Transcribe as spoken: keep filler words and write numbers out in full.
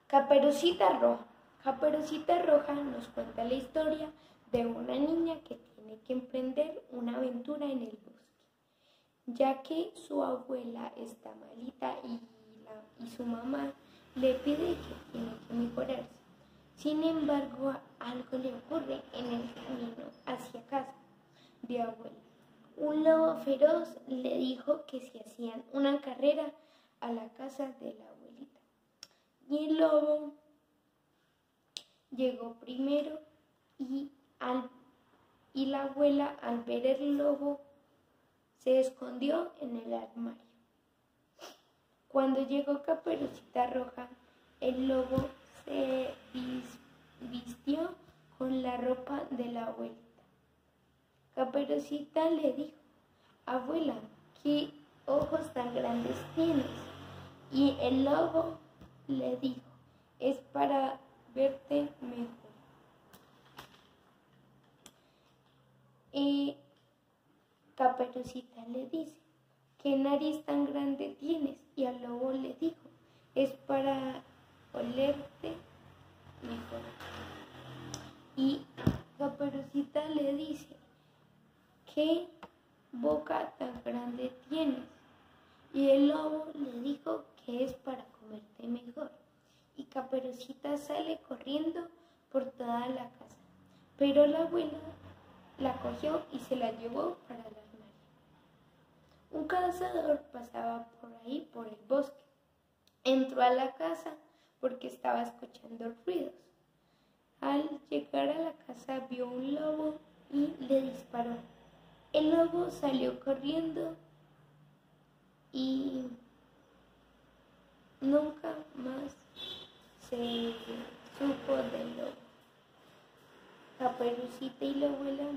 Caperucita Roja. Caperucita Roja nos cuenta la historia de una niña que tiene que emprender una aventura en el bosque, ya que su abuela está malita y, la, y su mamá le pide que tiene que mejorarse. Sin embargo, algo le ocurre en el camino hacia casa de abuela. Un lobo feroz le dijo que si hacían una carrera a la casa de la abuelita. Y el lobo llegó primero y, al, y la abuela, al ver el lobo, se escondió en el armario. Cuando llegó Caperucita Roja, el lobo se vistió con la ropa de la abuelita. Caperucita le dijo: abuela, ¿qué ojos tan grandes tienes? Y el lobo le dijo: es para verte mejor. Y Caperucita le dice: ¿qué nariz tan grande tienes? Y el lobo le dijo: es para olerte mejor. Y Caperucita le dice: ¿qué boca tan grande tienes? Y el lobo le dijo que es para comerte mejor. Y Caperucita sale corriendo por toda la casa, pero la abuela la cogió y se la llevó para el armario. Un cazador pasaba por ahí, por el bosque. Entró a la casa porque estaba escuchando ruidos. Al llegar a la casa vio un lobo y le disparó. El lobo salió corriendo y nunca más se supo del lobo. Caperucita y la abuela